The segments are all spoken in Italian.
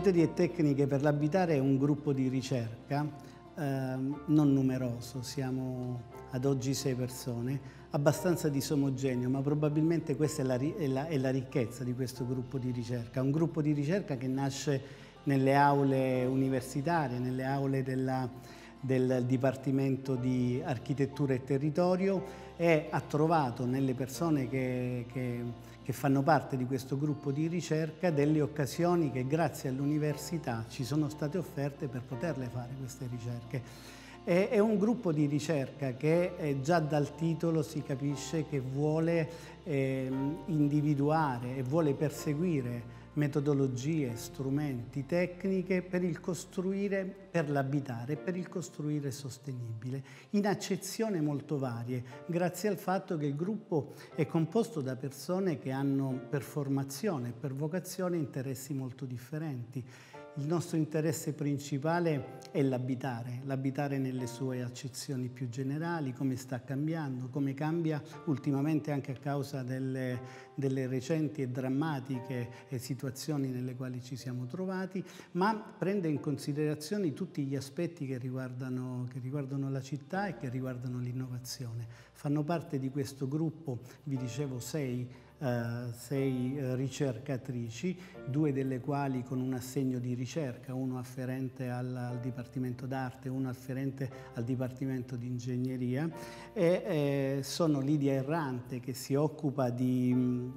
Metodi e tecniche per l'abitare è un gruppo di ricerca non numeroso, siamo ad oggi 6 persone, abbastanza disomogeneo, ma probabilmente questa è la ricchezza di questo gruppo di ricerca. Un gruppo di ricerca che nasce nelle aule universitarie, nelle aule del Dipartimento di Architettura e Territorio, e ha trovato nelle persone che fanno parte di questo gruppo di ricerca delle occasioni che grazie all'università ci sono state offerte per poterle fare queste ricerche. È un gruppo di ricerca che già dal titolo si capisce che vuole individuare e vuole perseguire metodologie, strumenti, tecniche per il costruire, per l'abitare, per il costruire sostenibile, in accezioni molto varie, grazie al fatto che il gruppo è composto da persone che hanno per formazione e per vocazione interessi molto differenti. Il nostro interesse principale è l'abitare nelle sue accezioni più generali, come sta cambiando, come cambia ultimamente anche a causa delle recenti e drammatiche situazioni nelle quali ci siamo trovati, ma prende in considerazione tutti gli aspetti che riguardano la città e che riguardano l'innovazione. Fanno parte di questo gruppo, vi dicevo, sei ricercatrici, 2 delle quali con un assegno di ricerca, uno afferente al Dipartimento d'Arte, uno afferente al Dipartimento di Ingegneria, e sono Lidia Errante, che si occupa di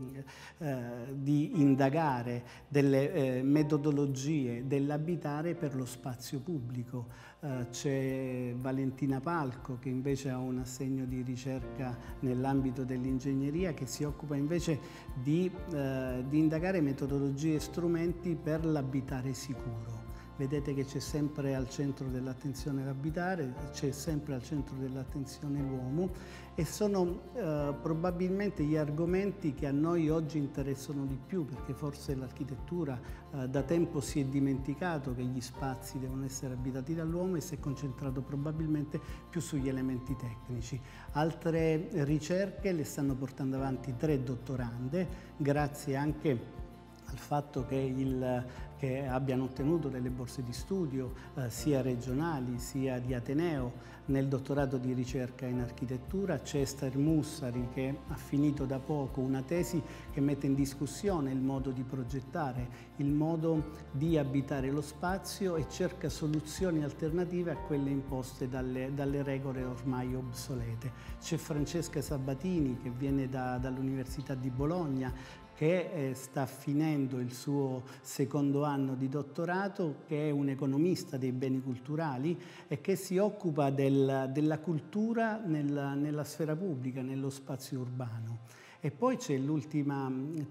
indagare delle metodologie dell'abitare per lo spazio pubblico. C'è Valentina Palco, che invece ha un assegno di ricerca nell'ambito dell'ingegneria, che si occupa invece di indagare metodologie e strumenti per l'abitare sicuro. Vedete che c'è sempre al centro dell'attenzione l'abitare, c'è sempre al centro dell'attenzione l'uomo, e sono probabilmente gli argomenti che a noi oggi interessano di più, perché forse l'architettura da tempo si è dimenticato che gli spazi devono essere abitati dall'uomo e si è concentrato probabilmente più sugli elementi tecnici. Altre ricerche le stanno portando avanti 3 dottorande, grazie anche al fatto che abbiano ottenuto delle borse di studio sia regionali sia di Ateneo nel dottorato di ricerca in architettura. C'è Esther Mussari, che ha finito da poco una tesi che mette in discussione il modo di progettare, il modo di abitare lo spazio, e cerca soluzioni alternative a quelle imposte dalle regole ormai obsolete. C'è Francesca Sabatini, che viene dall'Università di Bologna, che sta finendo il suo secondo anno di dottorato, che è un economista dei beni culturali e che si occupa della cultura nella sfera pubblica, nello spazio urbano. E poi c'è l'ultima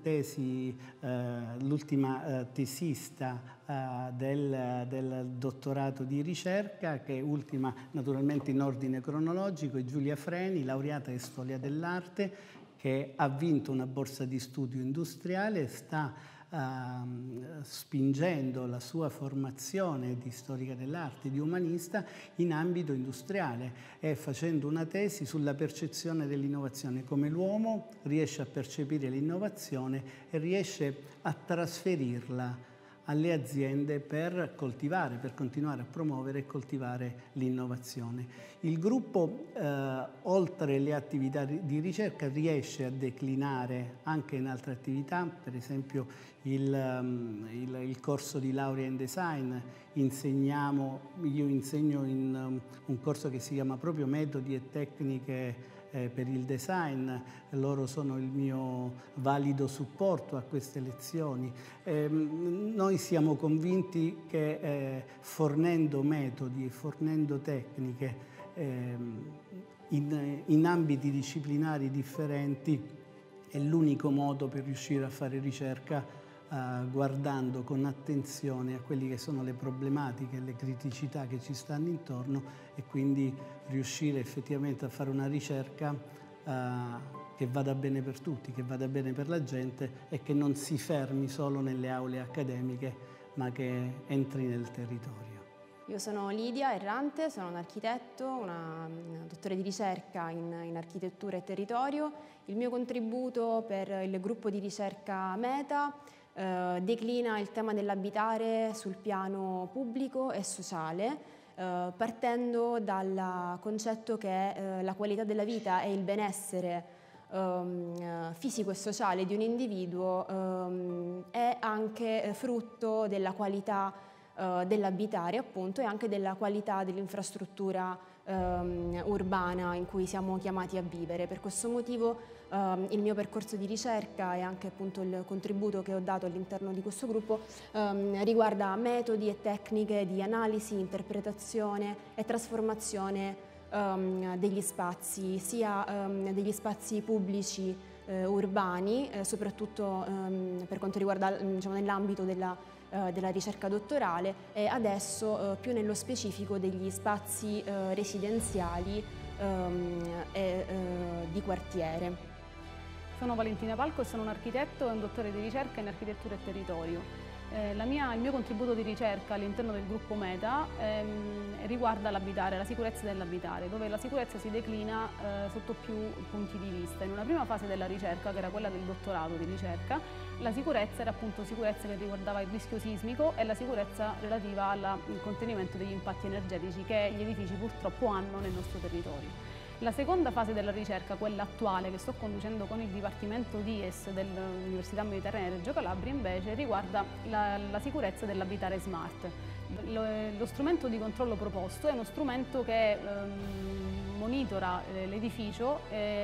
tesista del dottorato di ricerca, che è ultima naturalmente in ordine cronologico, è Giulia Freni, laureata in storia dell'arte, che ha vinto una borsa di studio industriale, sta spingendo la sua formazione di storica dell'arte, di umanista, in ambito industriale, e facendo una tesi sulla percezione dell'innovazione, come l'uomo riesce a percepire l'innovazione e riesce a trasferirla alle aziende per continuare a promuovere e coltivare l'innovazione. Il gruppo, oltre le attività di ricerca, riesce a declinare anche in altre attività, per esempio il corso di laurea in design. Io insegno in un corso che si chiama proprio Metodi e tecniche per il design, loro sono il mio valido supporto a queste lezioni. Noi siamo convinti che fornendo metodi e fornendo tecniche in ambiti disciplinari differenti è l'unico modo per riuscire a fare ricerca guardando con attenzione a quelle che sono le problematiche e le criticità che ci stanno intorno, e quindi riuscire effettivamente a fare una ricerca che vada bene per tutti, che vada bene per la gente e che non si fermi solo nelle aule accademiche, ma che entri nel territorio. Io sono Lidia Errante, sono un architetto, una dottore di ricerca in architettura e territorio. Il mio contributo per il gruppo di ricerca Meta declina il tema dell'abitare sul piano pubblico e sociale, partendo dal concetto che la qualità della vita e il benessere fisico e sociale di un individuo è anche frutto della qualità dell'abitare, appunto, e anche della qualità dell'infrastruttura urbana in cui siamo chiamati a vivere. Per questo motivo il mio percorso di ricerca e anche appunto il contributo che ho dato all'interno di questo gruppo riguarda metodi e tecniche di analisi, interpretazione e trasformazione degli spazi, sia degli spazi pubblici urbani, soprattutto per quanto riguarda, diciamo, nell'ambito della ricerca dottorale, e adesso più nello specifico degli spazi residenziali e di quartiere. Sono Valentina Palco e sono un architetto e un dottore di ricerca in architettura e territorio. Il mio contributo di ricerca all'interno del gruppo Meta riguarda l'abitare, la sicurezza dell'abitare, dove la sicurezza si declina sotto più punti di vista. In una prima fase della ricerca, che era quella del dottorato di ricerca, la sicurezza era appunto sicurezza che riguardava il rischio sismico e la sicurezza relativa al contenimento degli impatti energetici che gli edifici purtroppo hanno nel nostro territorio. La seconda fase della ricerca, quella attuale che sto conducendo con il Dipartimento DIES dell'Università Mediterranea di Reggio Calabria, invece riguarda la sicurezza dell'abitare smart. Lo strumento di controllo proposto è uno strumento che monitora l'edificio,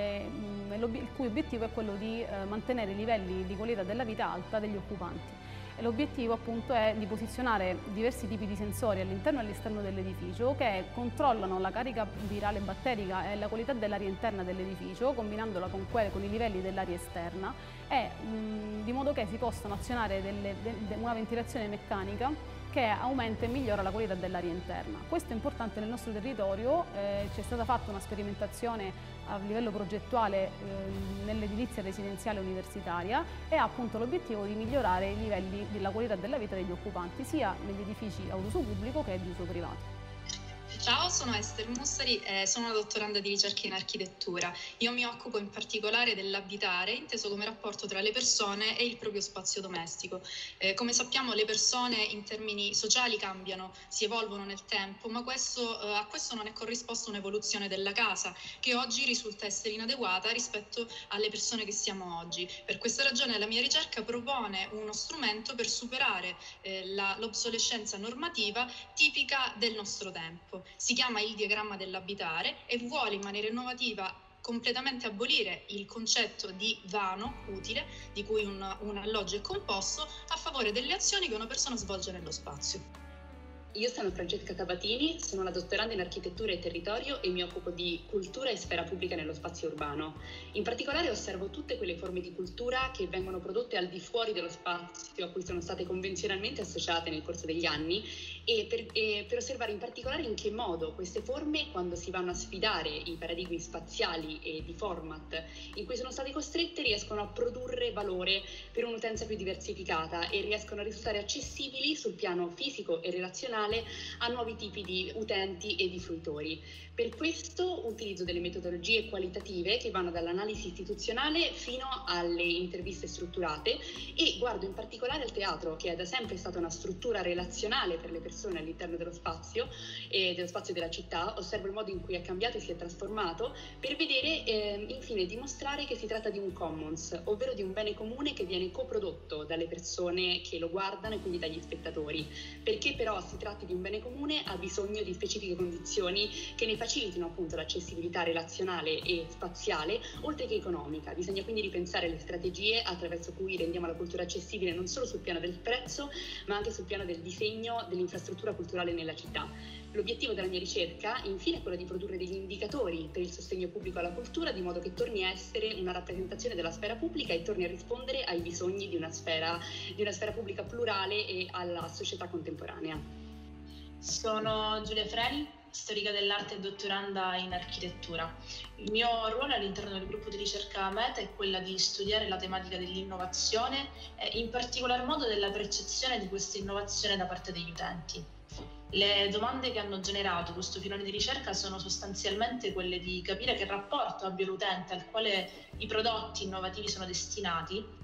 il cui obiettivo è quello di mantenere i livelli di qualità della vita alta degli occupanti. L'obiettivo appunto è di posizionare diversi tipi di sensori all'interno e all'esterno dell'edificio che controllano la carica virale batterica e la qualità dell'aria interna dell'edificio, combinandola con i livelli dell'aria esterna, e di modo che si possano azionare una ventilazione meccanica che aumenta e migliora la qualità dell'aria interna. Questo è importante nel nostro territorio, c'è stata fatta una sperimentazione a livello progettuale nell'edilizia residenziale universitaria e ha appunto l'obiettivo di migliorare i livelli della qualità della vita degli occupanti, sia negli edifici a uso pubblico che di uso privato. Ciao, sono Ester Mussari e sono una dottoranda di ricerca in architettura. Io mi occupo in particolare dell'abitare, inteso come rapporto tra le persone e il proprio spazio domestico. Come sappiamo, le persone in termini sociali cambiano, si evolvono nel tempo, ma a questo non è corrisposta un'evoluzione della casa, che oggi risulta essere inadeguata rispetto alle persone che siamo oggi. Per questa ragione la mia ricerca propone uno strumento per superare l'obsolescenza normativa tipica del nostro tempo. Si chiama il diagramma dell'abitare e vuole in maniera innovativa completamente abolire il concetto di vano utile, di cui un alloggio è composto, a favore delle azioni che una persona svolge nello spazio. Io sono Francesca Cavatini, sono una dottoranda in architettura e territorio e mi occupo di cultura e sfera pubblica nello spazio urbano. In particolare osservo tutte quelle forme di cultura che vengono prodotte al di fuori dello spazio a cui sono state convenzionalmente associate nel corso degli anni e per osservare in particolare in che modo queste forme, quando si vanno a sfidare i paradigmi spaziali e di format in cui sono state costrette, riescono a produrre valore per un'utenza più diversificata e riescono a risultare accessibili sul piano fisico e relazionale a nuovi tipi di utenti e di fruitori. Per questo utilizzo delle metodologie qualitative che vanno dall'analisi istituzionale fino alle interviste strutturate e guardo in particolare al teatro, che è da sempre stata una struttura relazionale per le persone all'interno dello spazio e dello spazio della città. Osservo il modo in cui è cambiato e si è trasformato per vedere infine dimostrare che si tratta di un commons, ovvero di un bene comune che viene coprodotto dalle persone che lo guardano e quindi dagli spettatori. Perché però si tratti di un bene comune ha bisogno di specifiche condizioni che ne facilitino appunto l'accessibilità relazionale e spaziale, oltre che economica. Bisogna quindi ripensare le strategie attraverso cui rendiamo la cultura accessibile non solo sul piano del prezzo, ma anche sul piano del disegno dell'infrastruttura culturale nella città. L'obiettivo della mia ricerca, infine, è quello di produrre degli indicatori per il sostegno pubblico alla cultura, di modo che torni a essere una rappresentazione della sfera pubblica e torni a rispondere ai bisogni di una sfera pubblica plurale e alla società contemporanea. Sono Giulia Freni, storica dell'arte e dottoranda in architettura. Il mio ruolo all'interno del gruppo di ricerca Meta è quella di studiare la tematica dell'innovazione e in particolar modo della percezione di questa innovazione da parte degli utenti. Le domande che hanno generato questo filone di ricerca sono sostanzialmente quelle di capire che rapporto abbia l'utente al quale i prodotti innovativi sono destinati,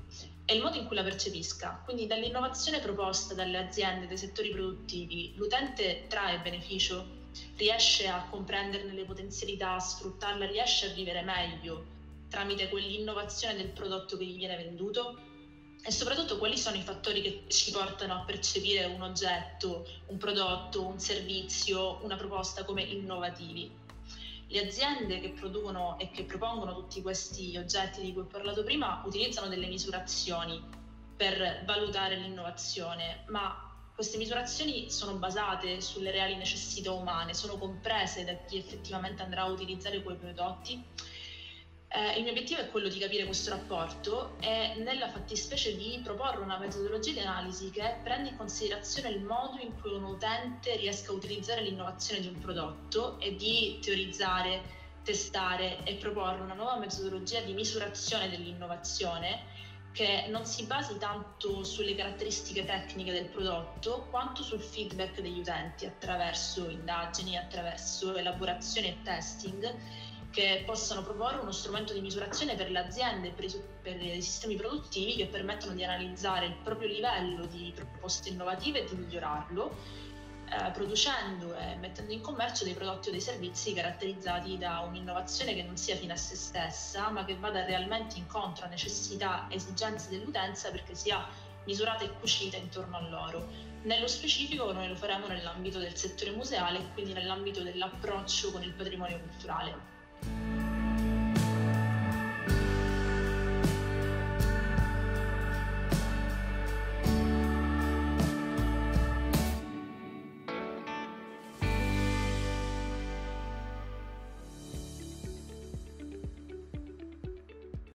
e il modo in cui la percepisca. Quindi dall'innovazione proposta dalle aziende, dai settori produttivi, l'utente trae beneficio, riesce a comprenderne le potenzialità, a sfruttarla, riesce a vivere meglio tramite quell'innovazione del prodotto che gli viene venduto, e soprattutto quali sono i fattori che ci portano a percepire un oggetto, un prodotto, un servizio, una proposta come innovativi. Le aziende che producono e che propongono tutti questi oggetti di cui ho parlato prima utilizzano delle misurazioni per valutare l'innovazione, ma queste misurazioni sono basate sulle reali necessità umane, sono comprese da chi effettivamente andrà a utilizzare quei prodotti. Il mio obiettivo è quello di capire questo rapporto e nella fattispecie di proporre una metodologia di analisi che prende in considerazione il modo in cui un utente riesca a utilizzare l'innovazione di un prodotto e di teorizzare, testare e proporre una nuova metodologia di misurazione dell'innovazione che non si basi tanto sulle caratteristiche tecniche del prodotto quanto sul feedback degli utenti attraverso indagini, attraverso elaborazione e testing, che possano proporre uno strumento di misurazione per le aziende e per i sistemi produttivi che permettono di analizzare il proprio livello di proposte innovative e di migliorarlo, producendo e mettendo in commercio dei prodotti o dei servizi caratterizzati da un'innovazione che non sia fine a se stessa, ma che vada realmente incontro a necessità e esigenze dell'utenza perché sia misurata e cucita intorno a loro. Nello specifico noi lo faremo nell'ambito del settore museale e quindi nell'ambito dell'approccio con il patrimonio culturale.